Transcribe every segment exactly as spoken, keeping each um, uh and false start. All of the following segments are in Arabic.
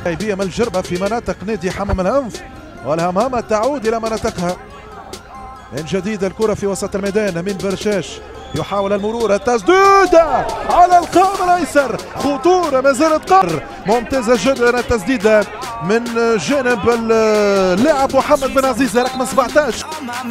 من الجربة في مناطق نادي حمام الهنف، والهمهمة تعود إلى مناطقها. من جديد الكرة في وسط الميدان، أمين برشاش يحاول المرور، التسديدة على القائم الأيسر، خطورة ما زالت قر ممتازة جدا. التسديدة من جانب اللاعب محمد بن عزيزة رقم سبعطاش.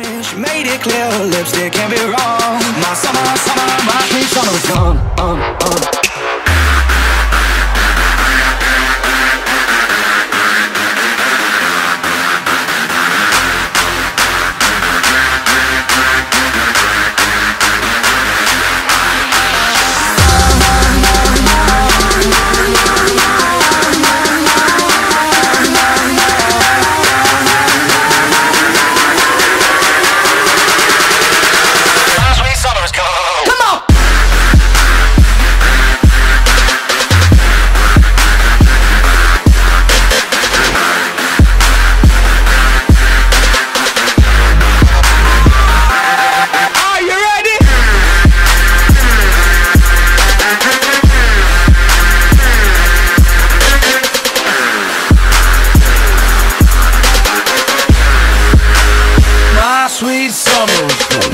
Sweet summer.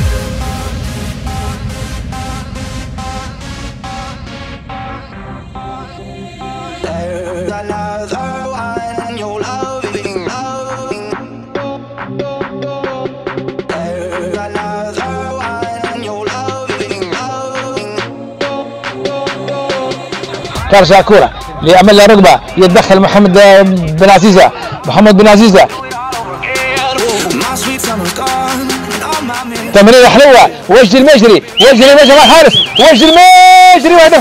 ترجع كرة ليعمل رقبة، يتدخل محمد بن عزيزة، محمد بن عزيزة تمريرة حلوة، وجه المجري، وجه المجري مع الحارس، وجه المجري وهدف.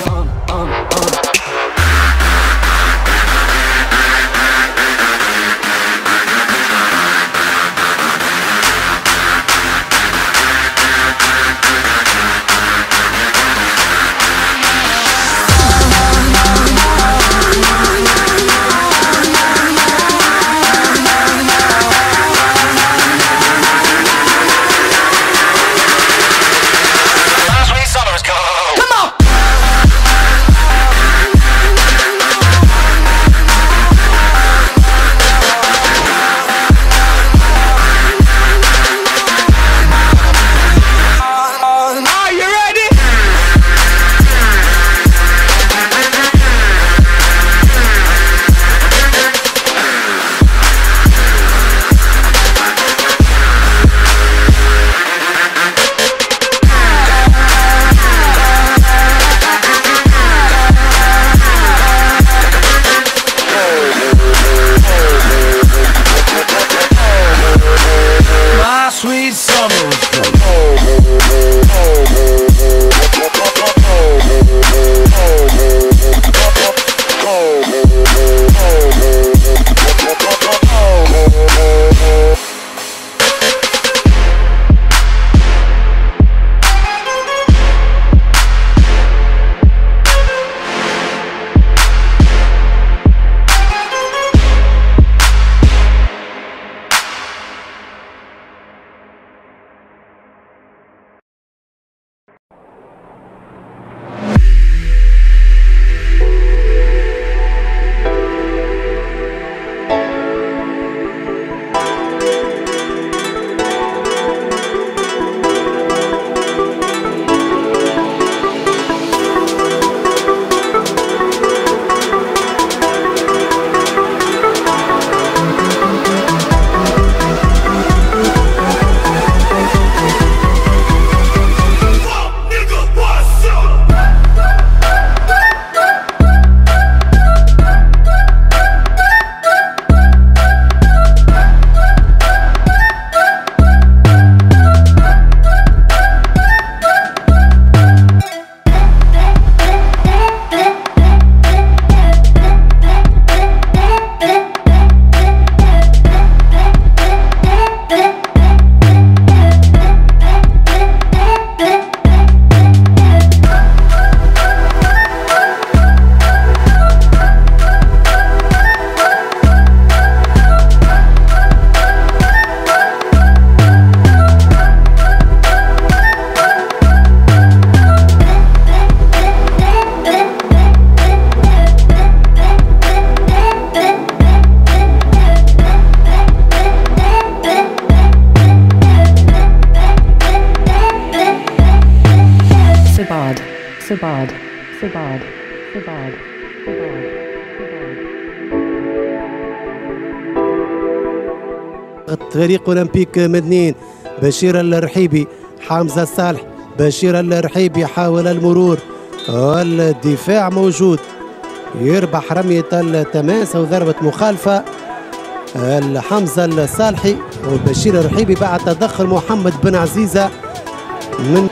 فريق اولمبيك مدنين بشير الرحيبي، حمزه الصالح، بشير الرحيبي حاول المرور والدفاع موجود، يربح رمية التماس او ضربة مخالفة حمزه الصالحي وبشير الرحيبي بعد تدخل محمد بن عزيزة من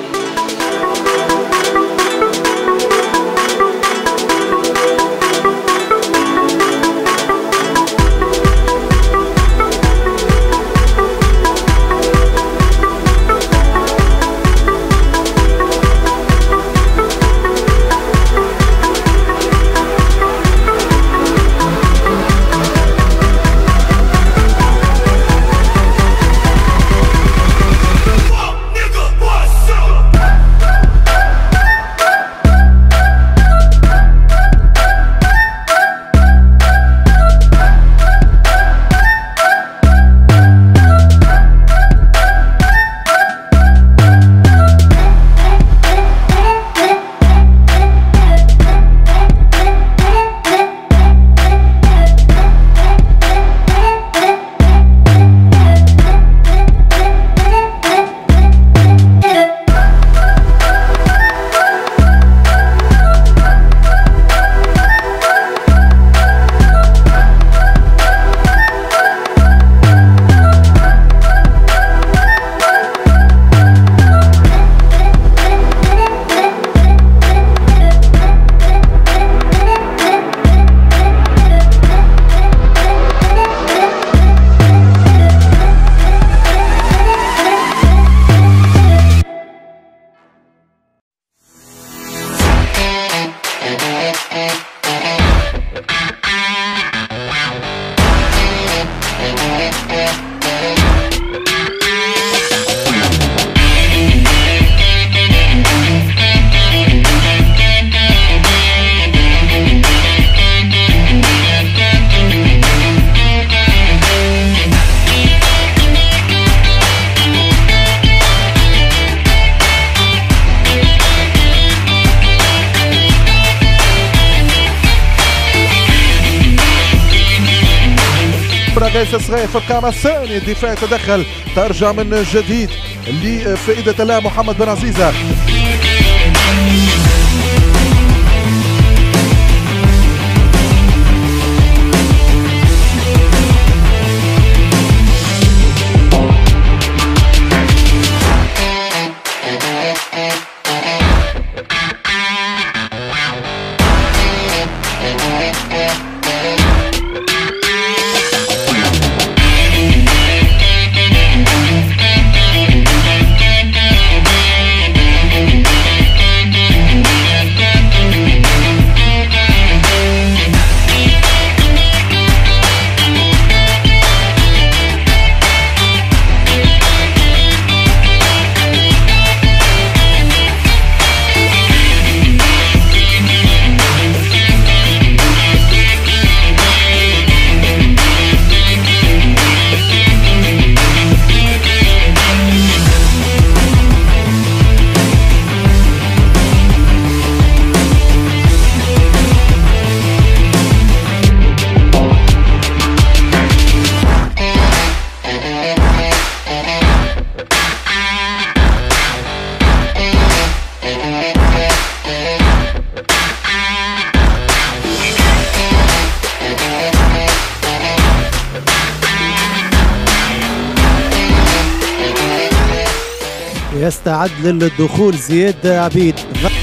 قيس صغير في القامة الثانية، الدفاع يتدخل، ترجع من جديد لفائدة اللاعب محمد بن عزيزة. يستعد للدخول زياد عبيد.